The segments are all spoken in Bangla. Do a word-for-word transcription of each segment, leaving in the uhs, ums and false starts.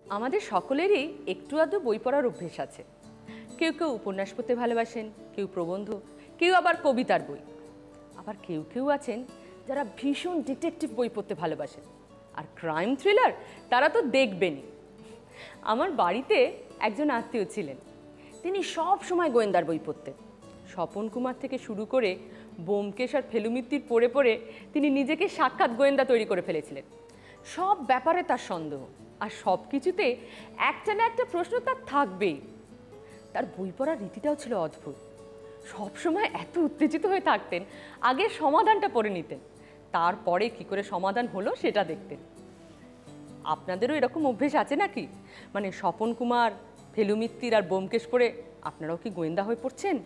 আমাদের সকলেরই একটু আধটু বই পড়ার অভ্যেস আছে। কেউ কেউ উপন্যাস পড়তে ভালোবাসেন, কেউ প্রবন্ধ, কেউ আবার কবিতার বই। আবার কেউ কেউ আছেন যারা ভীষণ ডিটেকটিভ বই পড়তে ভালোবাসেন, আর ক্রাইম থ্রিলার তারা তো দেখবেনই। আমার বাড়িতে একজন আত্মীয় ছিলেন, তিনি সব সময় গোয়েন্দার বই পড়তেন। স্বপন কুমার থেকে শুরু করে ব্যোমকেশ আর ফেলুমিত্তির পড়ে পড়ে তিনি নিজেকে সাক্ষাৎ গোয়েন্দা তৈরি করে ফেলেছিলেন। সব ব্যাপারে তার সন্দেহ, আর সব কিছুতে একটা না একটা প্রশ্ন তার থাকবেই। তার বই পড়ার রীতিটাও ছিল অদ্ভুত। সবসময় এত উত্তেজিত হয়ে থাকতেন, আগে সমাধানটা পড়ে নিতেন, তারপরে কি করে সমাধান হলো সেটা দেখতেন। আপনাদেরও এরকম অভ্যেস আছে নাকি? মানে স্বপন কুমার, ফেলুমিত্তির আর ব্যোমকেশ পড়ে আপনারাও কি গোয়েন্দা হয়ে পড়ছেন?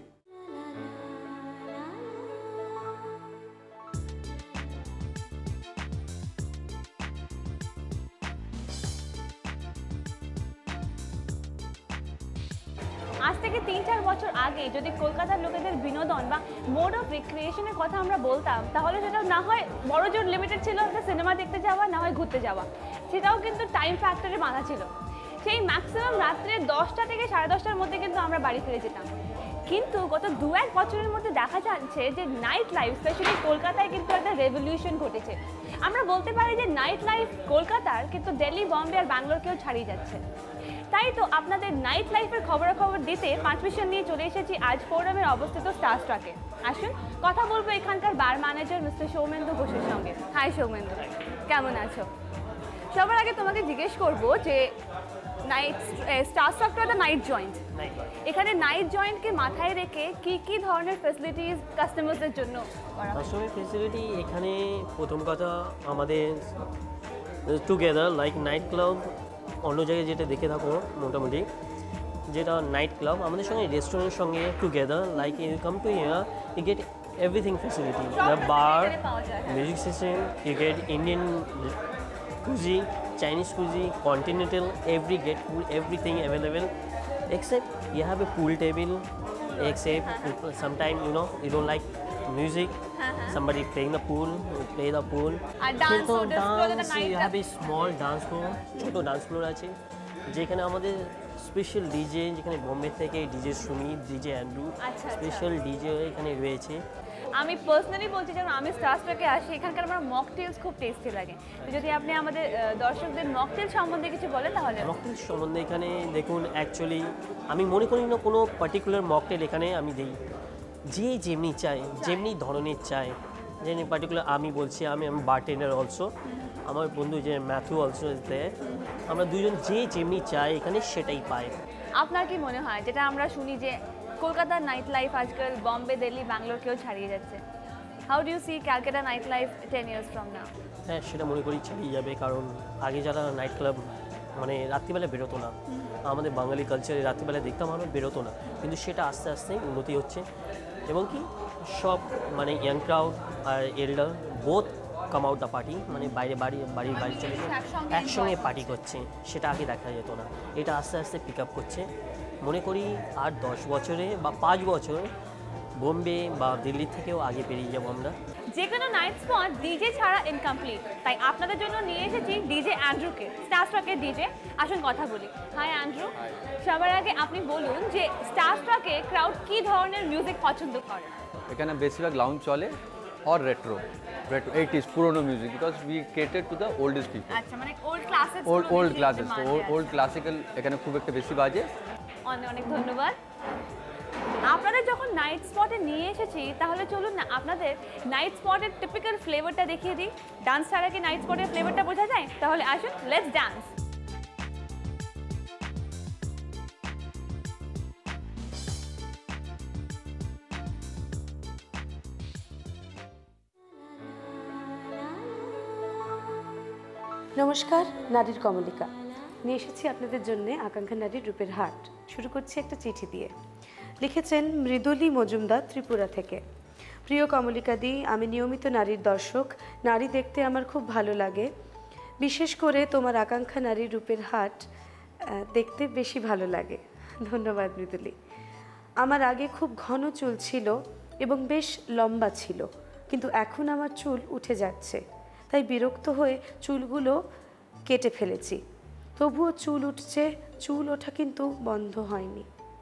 আজ থেকে তিন চার বছর আগে যদি কলকাতার লোকেদের বিনোদন বা মোড অফ রিক্রিয়েশনের কথা আমরা বলতাম, তাহলে সেটা না হয় বড় জোর লিমিটেড ছিল একটা সিনেমা দেখতে যাওয়া, না হয় ঘুরতে যাওয়া। সেটাও কিন্তু টাইম ফ্যাক্টরে বাঁধা ছিল। সেই ম্যাক্সিমাম রাত্রে দশটা থেকে সাড়ে দশটার মধ্যে কিন্তু আমরা বাড়ি ফিরে যেতাম। কিন্তু গত দু এক বছরের মধ্যে দেখা যাচ্ছে যে নাইট লাইফ, স্পেশালি কলকাতায় কিন্তু একটা রেভলিউশন ঘটেছে। আমরা বলতে পারি যে নাইট লাইফ কলকাতার কিন্তু দিল্লি, বম্বে আর ব্যাঙ্গালোরকেও ছাড়িয়ে যাচ্ছে। তাই তো আপনাদের নাইট লাইফের খবরাখবর দিতে পাঁচ মিশন নিয়ে চলে এসেছি আজ ফোরামের অবস্থিত স্টার স্ট্রাকে। আসুন কথা বলবো এখানকার বার ম্যানেজার মিস্টার সৌমেন্দু ঘোষের সঙ্গে। হাই সৌমেন্দু, কেমন আছো? সবার আগে তোমাকে জিজ্ঞেস করবো যে নাইট স্টার স্ট্রাক তো একটা নাইট জয়েন্ট, এখানে নাইট জয়েন্টকে মাথায় রেখে কি কি ধরনের ফ্যাসিলিটিস কাস্টমারদের জন্য করা হয়? আসলে ফ্যাসিলিটি এখানে প্রথম কথা আমাদের টুগেদার লাইক নাইট ক্লাব, অন্য জায়গায় যেটা দেখে থাকো মোটামুটি যেটা নাইট ক্লাব, আমাদের সঙ্গে রেস্টুরেন্টের সঙ্গে together like you come to here you get everything facility, the bar, music system, you get Indian cuisine, Chinese cuisine, continental, every get food, everything available, except you have a pool table, except sometimes you know you don't like music, somebody playing the pool, you play the pool. And dance, so dance, you have a small dance floor, ছোটো dance floor আছে যেখানে আমাদের স্পেশাল ডিজে, যেখানে বোম্বে থেকে DJ Sumit, DJ Andrew, special DJ এখানে রয়েছে। আমি পার্সোনালি বলছি যখন আমি স্টার স্ট্রাকে আসি এখানকার আমার মকটেলস খুব টেস্টি লাগে। তো যদি আপনি আমাদের দর্শকদের মকটেল সম্বন্ধে কিছু বলেন তাহলে। মকটেল সম্বন্ধে এখানে দেখুন, অ্যাকচুয়ালি আমি মনে করি না কোনো পার্টিকুলার মকটেল এখানে আমি দিই, যে যেমনি চাই, যেমনি ধরনের চাই, যেমনি পার্টিকুলার আমি বলছি, আমি আমি বারটেন্ডার অলসো, আমার বন্ধু যে ম্যাথু অলসো ইজতে, আমরা দুজন যে যেমনি চাই এখানে সেটাই পাই। আপনার কি মনে হয় যেটা আমরা শুনি যে কলকাতার নাইট লাইফ আজকাল বম্বে, দিল্লি, ব্যাঙ্গালোরকেও ছাড়িয়ে যাচ্ছে, how do you see Calcutta night life ten years from now? হ্যাঁ, সেটা মনে করি ছাড়িয়ে যাবে, কারণ আগে যারা নাইট ক্লাব মানে রাত্রিবেলা বেরোতো না, আমাদের বাঙালি কালচারে রাত্রিবেলা দেখতাম আমরা বেরোতো না, কিন্তু সেটা আস্তে আস্তে উন্নতি হচ্ছে এবং কি সব মানে ইয়াং ক্রাউড আর elder both come out the party, মানে বাইরে বাড়ি বাড়ির বাড়ি চলে যায় একসঙ্গে পার্টি করছে, সেটা আগে দেখা যেত না, এটা আস্তে আস্তে পিক আপ করছে। মনে করি আর দশ বছরে বা পাঁচ বছর বোম্বে বা দিল্লি থেকেও আগে পেরিয়ে যাবো আমরা। যে কোনো নাইট স্পট ডিজে ছাড়া ইনকমপ্লিট, তাই আপনাদের জন্য নিয়ে এসেছি ডিজে অ্যান্ড্রুকে, স্টার স্ট্রাকের ডিজে। আসুন কথা বলি। হাই অ্যান্ড্রু, সবার আগে আপনি বলুন যে স্টার স্ট্রাকে ক্রাউড কী ধরনের মিউজিক পছন্দ করে? এখানে বেশিরভাগ লাউঞ্জ চলে আর রেট্রো রেট্রো এইটিজ পুরোনো music, because we cater to the oldest people. আচ্ছা, মানে old classic, old old classes, old classical এখানে খুব একটা বেশি বাজে। অনেক অনেক ধন্যবাদ। আপনাদের যখন নাইট স্পটে নিয়ে এসেছি তাহলে চলুন না আপনাদের নাইট স্পটের টিপিক্যাল ফ্লেভারটা দেখিয়ে দিই। ডান্স ছাড়া কি নাইট স্পটের ফ্লেভারটা বোঝা যায়? তাহলে আসুন, লেটস ডান্স। নমস্কার, নারীর কমলিকা নিয়ে এসেছি আপনাদের জন্য আকাঙ্ক্ষা নারীর রূপের হাট। শুরু করছি একটা চিঠি দিয়ে। লিখেছেন মৃদুলী মজুমদার ত্রিপুরা থেকে। প্রিয় কমলিকা দি, আমি নিয়মিত নারীর দর্শক। নারী দেখতে আমার খুব ভালো লাগে, বিশেষ করে তোমার আকাঙ্ক্ষা নারীর রূপের হাট দেখতে বেশি ভালো লাগে। ধন্যবাদ মৃদুলী। আমার আগে খুব ঘন চুল ছিল এবং বেশ লম্বা ছিল, কিন্তু এখন আমার চুল উঠে যাচ্ছে, তাই বিরক্ত হয়ে চুলগুলো কেটে ফেলেছি। তবুও চুল উঠছে, চুল ওঠা কিন্তু বন্ধ হয়নি।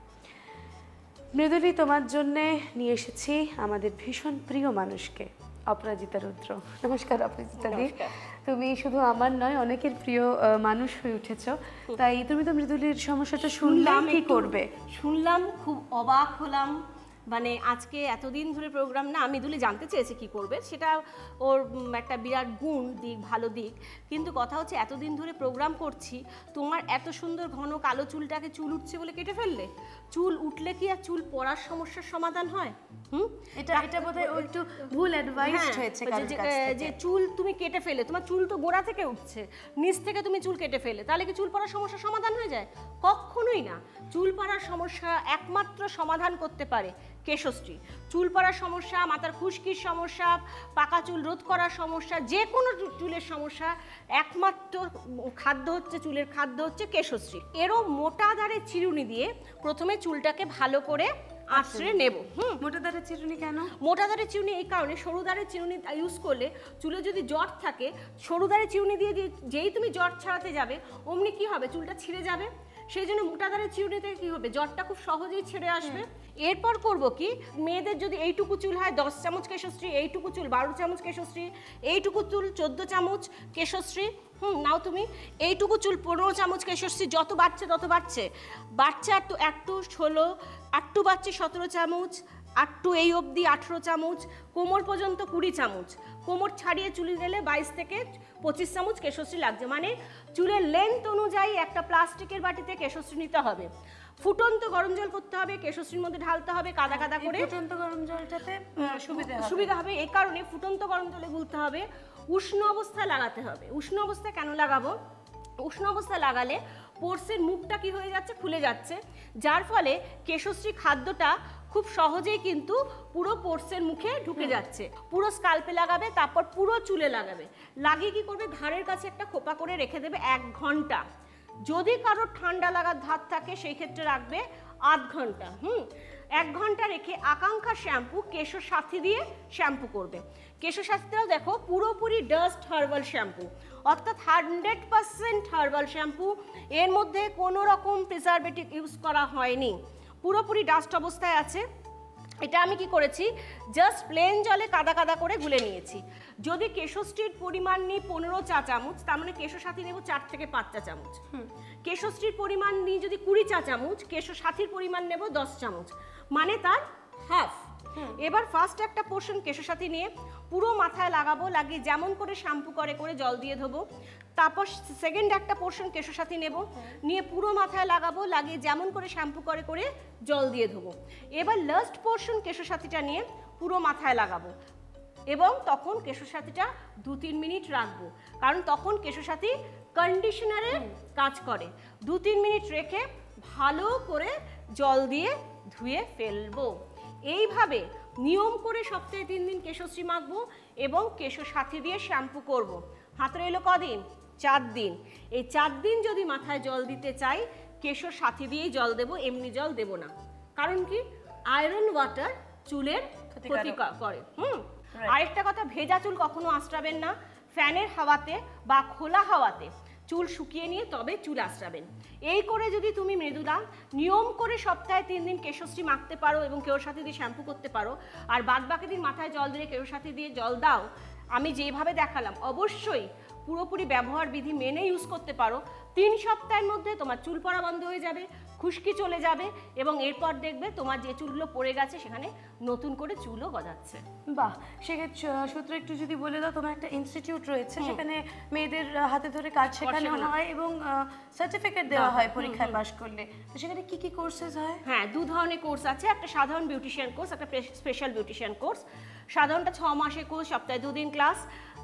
মৃদুলী, তোমার জন্যে নিয়ে এসেছি আমাদের ভীষণ প্রিয় মানুষকে, অপরাজিতা রুদ্র। নমস্কার অপরাজিতা দি, তুমি শুধু আমার নয় অনেকের প্রিয় মানুষ হয়ে উঠেছো, তাই তুমি তো মৃদুলীর সমস্যাটা শুনলাম, কি করবে? শুনলাম, খুব অবাক হলাম। মানে আজকে এতদিন ধরে প্রোগ্রাম না, মৃদুলী জানতে চেয়েছে কি করবে, সেটা ওর একটা বিরাট গুণ দিক, ভালো দিক। কিন্তু কথা হচ্ছে এতদিন ধরে প্রোগ্রাম করছি, তোমার এত সুন্দর ঘন কালো চুলটাকে চুল উঠছে বলে কেটে ফেললে। চুল উঠলে কি আর চুল পড়ার সমস্যার সমাধান হয়? হুম, এটা এটা বোধহয় ও একটু ভুল অ্যাডভাইস হয়েছে কারোর কাছ থেকে। যে চুল তুমি কেটে ফেলে, তোমার চুল তো গোড়া থেকে উঠছে, নিচ থেকে তুমি চুল কেটে ফেলে, তাহলে কি চুল পড়ার সমস্যার সমাধান হয়ে যায়? কখনোই না। চুল পড়ার সমস্যা একমাত্র সমাধান করতে পারে কেশশ্রী। চুল পড়ার সমস্যা, মাথার খুশকির সমস্যা, পাকা চুল রোধ করার সমস্যা, যে কোনো চুলের সমস্যা একমাত্র খাদ্য হচ্ছে, চুলের খাদ্য হচ্ছে কেশশ্রী। এরও মোটা দাঁড়ের চিরুনি দিয়ে প্রথমে চুলটাকে ভালো করে আঁচড়ে নেব। হুম, মোটা দাঁড়ের চিরুনি কেন? মোটা দাঁড়ের চিরুনি এই কারণে, সরু দাঁড়ের চিরুনি ইউজ করলে চুলে যদি জট থাকে, সরু দাঁড়ের চিরুনি দিয়ে যেই তুমি জট ছাড়াতে যাবে অমনি কি হবে, চুলটা ছিঁড়ে যাবে। সেই জন্য মোটা দাঁড়ের চিরুনি থেকে কি হবে, জটটা খুব সহজেই ছেড়ে আসবে। এরপর করব কি, মেয়েদের যদি এইটুকু চুল হয় দশ চামচ কেশশ্রী, এইটুকু চুল বারো চামচ কেশশ্রী, এইটুকু চুল চোদ্দো চামচ কেশশ্রী। হুম, নাও তুমি এইটুকু চুল পনেরো চামচ কেশশ্রী। যত বাড়ছে তত বাড়ছে, বাড়ছে একটু একটু ষোলো, একটু বাড়ছে সতেরো চামচ, একটু এই অবধি আঠেরো চামচ, কোমর পর্যন্ত কুড়ি চামচ। কোমর ছাড়িয়ে চুলে গেলে বাইশ থেকে পঁচিশ চামচ কেশশ্রী লাগছে। মানে চুলের লেন্থ অনুযায়ী একটা প্লাস্টিকের বাটিতে কেশশ্রী নিতে হবে। ফুটন্ত গরম জল করতে হবে, কেশশ্রীর মধ্যে ঢালতে হবে কাদা কাদা করে। ফুটন্ত গরম জলটাতে সুবিধা সুবিধা হবে এই কারণে ফুটন্ত গরম জলে গুলতে হবে, উষ্ণ অবস্থায় লাগাতে হবে। উষ্ণ অবস্থায় কেন লাগাবো, উষ্ণ অবস্থায় লাগালে পোর্সের মুখটা কি হয়ে যাচ্ছে, খুলে যাচ্ছে, যার ফলে কেশশ্রী খাদ্যটা খুব সহজেই কিন্তু পুরো পোর্সের মুখে ঢুকে যাচ্ছে। পুরো স্কাল্পে লাগাবে, তারপর পুরো চুলে লাগাবে। লাগিয়ে কি করবে, ধারের কাছে একটা খোপা করে রেখে দেবে এক ঘন্টা। যদি কারোর ঠান্ডা লাগার ধাত থাকে সেই ক্ষেত্রে রাখবে আধ ঘন্টা। হুম, এক ঘন্টা রেখে আকাঙ্ক্ষা শ্যাম্পু কেশর সাথী দিয়ে শ্যাম্পু করবে। কেশর সাথীটাও দেখো পুরোপুরি ডাস্ট হার্বাল শ্যাম্পু, অর্থাৎ হান্ড্রেড পার্সেন্ট হার্বাল শ্যাম্পু। এর মধ্যে কোনো রকম প্রিজারভেটিভ ইউজ করা হয়নি, পুরোপুরি ডাস্ট অবস্থায় আছে। এটা আমি কি করেছি, জাস্ট প্লেন জলে কাদা কাদা করে গুলে নিয়েছি। যদি কেশশ্রীর পরিমাণ নিই পনেরো চা চামচ, তার মানে কেশর সাথী নেব চার থেকে পাঁচ চা চামচ। কেশশ্রীর পরিমাণ নিই যদি কুড়ি চা চামচ, কেশর সাথীর পরিমাণ নেব দশ চামচ, মানে তার হাফ। এবার ফার্স্ট একটা পোর্শন কেশর সাথী নিয়ে পুরো মাথায় লাগাবো, লাগিয়ে যেমন করে শ্যাম্পু করে করে জল দিয়ে ধোবো। তারপর সেকেন্ড একটা পোর্শন কেশর সাথী নেব, নিয়ে পুরো মাথায় লাগাবো, লাগিয়ে যেমন করে শ্যাম্পু করে করে জল দিয়ে ধোবো। এবার লাস্ট পোর্শন কেশর সাথীটা নিয়ে পুরো মাথায় লাগাবো, এবং তখন কেশর সাথীটা দু তিন মিনিট রাখবো, কারণ তখন কেশর সাথী কন্ডিশনারের কাজ করে। দু তিন মিনিট রেখে ভালো করে জল দিয়ে ধুয়ে ফেলবো। এইভাবে নিয়ম করে সপ্তাহে তিন দিন কেশশ্রী মাখবো এবং কেশর সাথী দিয়ে শ্যাম্পু করব। হাতে রইল কদিন, চার দিন। এই চার দিন যদি মাথায় জল দিতে চাই, কেশর সাথী দিয়েই জল দেব, এমনি জল দেব না। কারণ কি, আয়রন ওয়াটার চুলের ক্ষতি করে। হুম, আরেকটা কথা, ভেজা চুল কখনো আঁচড়াবেন না। ফ্যানের হাওয়াতে বা খোলা হাওয়াতে চুল শুকিয়ে নিয়ে তবে চুল আঁচড়াবেন। এই করে যদি তুমি মৃদুলা নিয়ম করে সপ্তাহে তিন দিন কেশশ্রী মাখতে পারো এবং কেশর সাথী দিয়ে শ্যাম্পু করতে পারো, আর বাদ বাকি দিন মাথায় জল দিয়ে কেশর সাথী দিয়ে জল দাও, আমি যেভাবে দেখালাম অবশ্যই পুরোপুরি ব্যবহার বিধি মেনে ইউজ করতে পারো, তিন সপ্তাহের মধ্যে তোমার চুল পড়া বন্ধ হয়ে যাবে, খুশকি চলে যাবে, এবং এরপর দেখবে তোমার যে চুলগুলো পড়ে গেছে সেখানে নতুন করে চুলও গজাচ্ছে। বাহ, সেক্ষেত্রে সূত্র একটু যদি বলে দাও, তোমার একটা ইনস্টিটিউট রয়েছে, সেখানে মেয়েদের হাতে ধরে কাজ শেখানো হয় এবং সার্টিফিকেট দেওয়া হয় পরীক্ষায় পাশ করলে। তো সেখানে কি কি কোর্সেস হয়? হ্যাঁ, দু ধরনের কোর্স আছে, একটা সাধারণ বিউটিশিয়ান কোর্স, একটা স্পেশাল বিউটিশিয়ান কোর্স। সাধারণটা ছ মাসের কোর্স, সপ্তাহে দুদিন ক্লাস।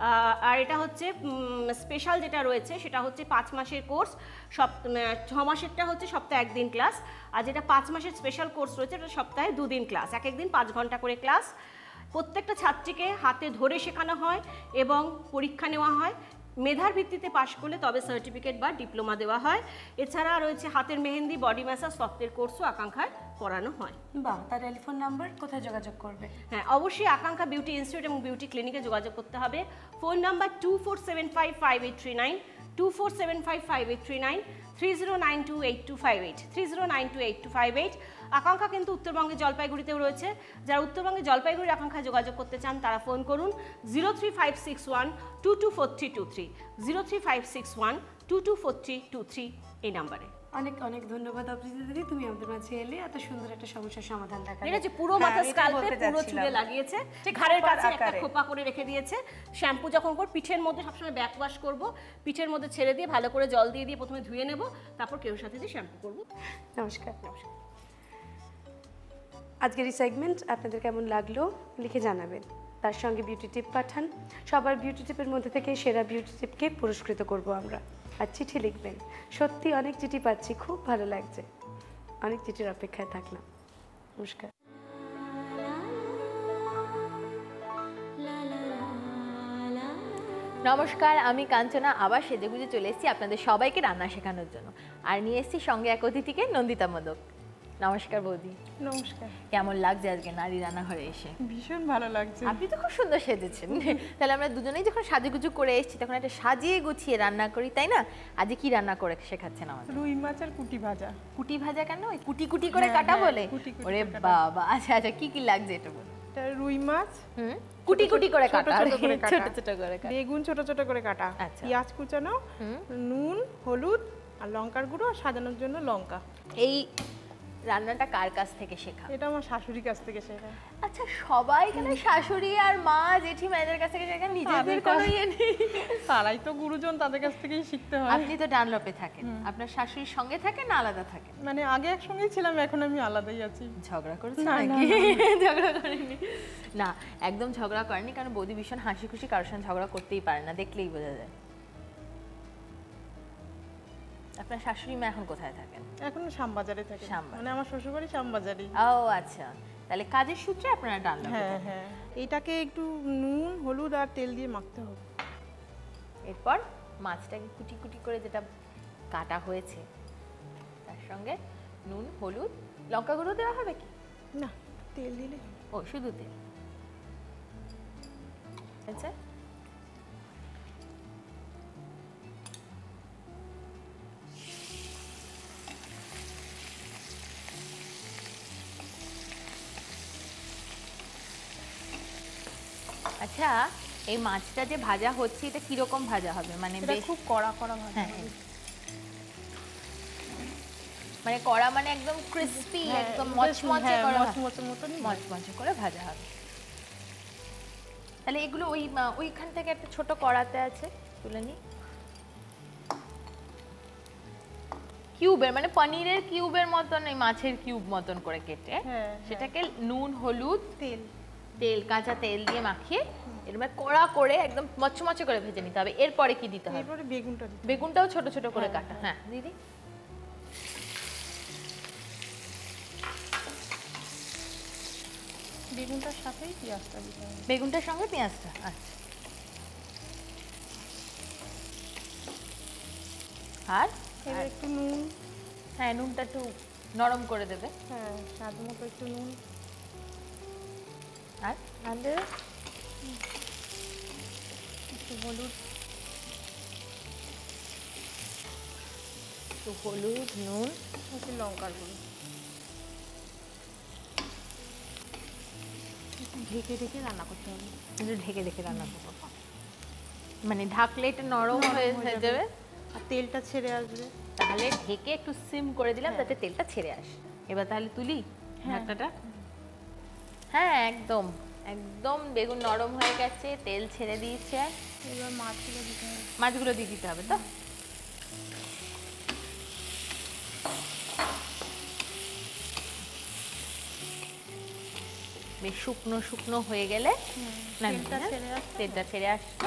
আর এটা হচ্ছে স্পেশাল যেটা রয়েছে সেটা হচ্ছে পাঁচ মাসের কোর্স, সপ ছ মাসেরটা হচ্ছে সপ্তাহে একদিন ক্লাস, আর যেটা পাঁচ মাসের স্পেশাল কোর্স রয়েছে এটা সপ্তাহে দুদিন ক্লাস, এক একদিন পাঁচ ঘন্টা করে ক্লাস। প্রত্যেকটা ছাত্রীকে হাতে ধরে শেখানো হয় এবং পরীক্ষা নেওয়া হয়। মেধার ভিত্তিতে পাশ করলে তবে সার্টিফিকেট বা ডিপ্লোমা দেওয়া হয়। এছাড়া রয়েছে হাতের মেহেন্দি, বডি ম্যাসাজ, ত্বকের কোর্সও আকাঙ্ক্ষায় করানো হয়। বাহ, তার টেলিফোন নাম্বার কোথায় যোগাযোগ করবে? হ্যাঁ, অবশ্যই আকাঙ্ক্ষা বিউটি ইনস্টিটিউট এবং বিউটি ক্লিনিকে যোগাযোগ করতে হবে। Phone number two four seven five five eight three nine, two four seven five five eight three nine, three zero nine two eight two five eight, three zero nine two eight two five eight. Akanksha কিন্তু উত্তরবঙ্গে জলপাইগুড়িতেও রয়েছে। যারা উত্তরবঙ্গে জলপাইগুড়ির আকাঙ্ক্ষায় যোগাযোগ করতে চান তারা ফোন করুন zero three five six one two two four three two three, zero three five six one two two four three two three এই নাম্বারে। অনেক অনেক ধন্যবাদ অপরাজিতা দিদি, তুমি আমাদের মাঝে এলে এত সুন্দর একটা সমস্যার সমাধান দেখালে। এটা যে পুরো মাথা স্কাল্পে পুরো চুলে লাগিয়েছে, ঘাড়ের কাছে একটা খোপা করে রেখে দিয়েছে। শ্যাম্পু যখন করব পিঠের মধ্যে সবসময় ব্যাক ওয়াশ করব, পিঠের মধ্যে ছেড়ে দিয়ে ভালো করে জল দিয়ে দিয়ে প্রথমে ধুয়ে নেব, তারপর কেউ সাথে দিয়ে শ্যাম্পু করব। নমস্কার। নমস্কার। আজকের এই সেগমেন্ট আপনাদের কেমন লাগলো লিখে জানাবেন, তার সঙ্গে বিউটি টিপ পাঠান। সবার বিউটি টিপের মধ্যে থেকে সেরা বিউটি টিপকে পুরস্কৃত করব আমরা। আর চিঠি লিখবেন, সত্যি অনেক চিঠি পাচ্ছি, খুব ভালো লাগছে, অনেক চিঠির অপেক্ষায় থাকলাম। নমস্কার। নমস্কার, আমি কাঞ্চনা আবার সেজেগুজে চলে এসেছি আপনাদের সবাইকে রান্না শেখানোর জন্য, আর নিয়ে এসেছি সঙ্গে এক অতিথিকে, নন্দিতা মোদক। নমস্কার বৌদি। নমস্কার। কেমন লাগছে আজকে নারী রান্নাঘরে এসে? ভীষণ ভালো লাগছে। আপনি তো খুব সুন্দর সেজেছেন। তাহলে আমরা দুজনেই যখন সাজুগুজু করে এসেছি তখন একটা সাজিয়ে গুছিয়ে রান্না করি, তাই না? আজকে কি রান্না করে শেখাচ্ছেন আমাদের? রুই মাছ আর কুটি ভাজা। কুটি ভাজা কেন? ওই কুটি কুটি করে কাটা বলে? ওরে বাবা, আচ্ছা আচ্ছা, কি কি লাগছে এটা বলুন। এটা রুই মাছ, হুম, কুটি কুটি করে কাটা, ছোট করে কাটা, ছোট ছোট করে কাটা। বেগুন ছোট ছোট করে কাটা, আচ্ছা। পেঁয়াজ কুচানো, নুন, হলুদ আর লঙ্কার গুঁড়ো আর সাজানোর জন্য লঙ্কা। এই রান্নাটা কার কাছ থেকে শেখা? এটা আমার শাশুড়ির কাছ থেকে শেখা। আচ্ছা, সবাই কেন শাশুড়ি আর মা জেঠি মায়েদের কাছ থেকে শেখা, নিজেদের কোনো ইয়ে নেই? তারাই তো গুরুজন, তাদের কাছ থেকেই শিখতে হয়। আপনি তো ডানলপে থাকেন, আপনার শাশুড়ির সঙ্গে থাকেন না আলাদা থাকেন? মানে আগে একসঙ্গেই ছিলাম, এখন আমি আলাদাই আছি। ঝগড়া করেছেন নাকি? ঝগড়া করেনি না, একদম ঝগড়া করেনি, কারণ বৌদি ভীষণ হাসি খুশি, কারোর সঙ্গে ঝগড়া করতেই পারে না, দেখলেই বোঝা যায়। আপনার শাশুড়ি মা এখন কোথায় থাকেন? এখন শ্যামবাজারে থাকে। শ্যামবাজার। মানে আমার শ্বশুরবাড়ি শ্যামবাজারই। ও আচ্ছা, তাহলে কাজের সূত্রে আপনারা ডানলপে হ্যাঁ থাকেন। হ্যাঁ, এটাকে একটু নুন, হলুদ আর তেল দিয়ে মাখতে হবে। এরপর মাছটাকে কুটি কুটি করে যেটা কাটা হয়েছে তার সঙ্গে নুন, হলুদ, লঙ্কা গুঁড়ো দেওয়া হবে কি? না, তেল দিলে। ও, শুধু তেল। আচ্ছা, আচ্ছা, এই মাছটা যে ভাজা হচ্ছে এটা কিরকম ভাজা হবে? মানে এটা বেশ খুব কড়া কড়া ভাজা হ্যাঁ, হবে। মানে কড়া মানে একদম ক্রিস্পি, হ্যাঁ, একদম বেশ, মচমচে হ্যাঁ, করা, মচমচে মতনই ভাজা। মচমচে করে ভাজা হবে। তাহলে এগুলো ওই আহ, ওইখান থেকে একটা ছোট কড়াতে আছে, তুলে নিই। কিউবের মানে পনিরের কিউবের মতন, এই মাছের কিউব মতন করে কেটে হ্যাঁ, সেটাকে নুন, হলুদ, তেল তেল, কাঁচা তেল দিয়ে মাখিয়ে এরকম কড়া করে একদম মচমচে করে ভেজে নিতে হবে। এরপরে কি দিতে হবে? এরপরে বেগুনটা দিতে হবে। বেগুনটাও ছোট ছোট করে কাটা। হ্যাঁ দিদি। বেগুনটার সাথেই পেঁয়াজটা দিতে হবে। বেগুনটার সঙ্গে পেঁয়াজটা, আচ্ছা। আর এবার একটু নুন, হ্যাঁ নুনটা একটু নরম করে দেবে। হ্যাঁ স্বাদ মতো একটু নুন, আর আর দেবে একটু হলুদ, একটু হলুদ, নুন, একটু লঙ্কার গুঁড়ো। ঢেকে ঢেকে রান্না করতে হবে। একটু ঢেকে ঢেকে রান্না করবো, মানে ঢাকলে এটা নরম হয়ে হয়ে যাবে আর তেলটা ছেড়ে আসবে। তাহলে ঢেকে একটু সিম করে দিলাম যাতে তেলটা ছেড়ে আসে। এবার তাহলে তুলি ঢাকনাটা। হ্যাঁ একদম একদম বেগুন নরম হয়ে গেছে, তেল ছেড়ে দিয়েছে। এবার মাছগুলো দিতে হবে। মাছগুলো দিয়ে দিতে হবে তো? বেশ শুকনো শুকনো হয়ে গেলে তেলটা ছেড়ে আসবে। তেলটা ছেড়ে আসবে।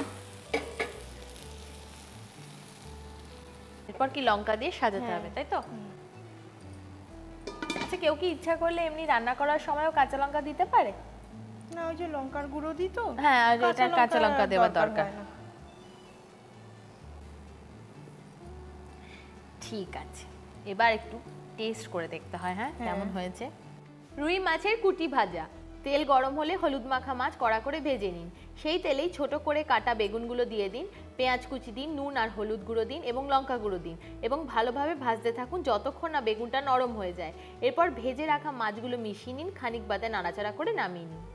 এরপর কি লঙ্কা দিয়ে সাজাতে হবে, তাই তো? আচ্ছা, কেউ কি ইচ্ছা করলে এমনি রান্না করার সময়ও কাঁচা লঙ্কা দিতে পারে? না, ওই যে লঙ্কার গুঁড়ো দিই তো। হ্যাঁ, আর এটা কাঁচা লঙ্কা দেওয়ার দরকার। হয় না। ঠিক আছে, এবার একটু টেস্ট করে দেখতে হয়। হ্যাঁ, কেমন হয়েছে? রুই মাছের কুটি ভাজা। তেল গরম হলে হলুদ মাখা মাছ কড়া করে ভেজে নিন। সেই তেলেই ছোট করে কাটা বেগুনগুলো দিয়ে দিন, পেঁয়াজ কুচি দিন, নুন আর হলুদ গুঁড়ো দিন এবং লঙ্কা গুঁড়ো দিন এবং ভালোভাবে ভাজতে থাকুন যতক্ষণ না বেগুনটা নরম হয়ে যায়। এরপর ভেজে রাখা মাছগুলো মিশিয়ে নিন, খানিক বাদে নাড়াচাড়া করে নামিয়ে নিন।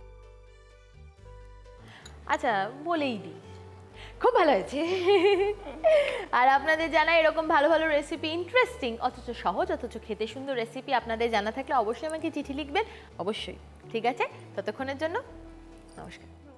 আচ্ছা বলেই দিই, খুব ভালো হয়েছে। আর আপনাদের জানা এরকম ভালো ভালো রেসিপি, ইন্টারেস্টিং অথচ সহজ অথচ খেতে সুন্দর রেসিপি আপনাদের জানা থাকলে অবশ্যই আমাকে চিঠি লিখবেন, অবশ্যই। ঠিক আছে, ততক্ষণের জন্য নমস্কার।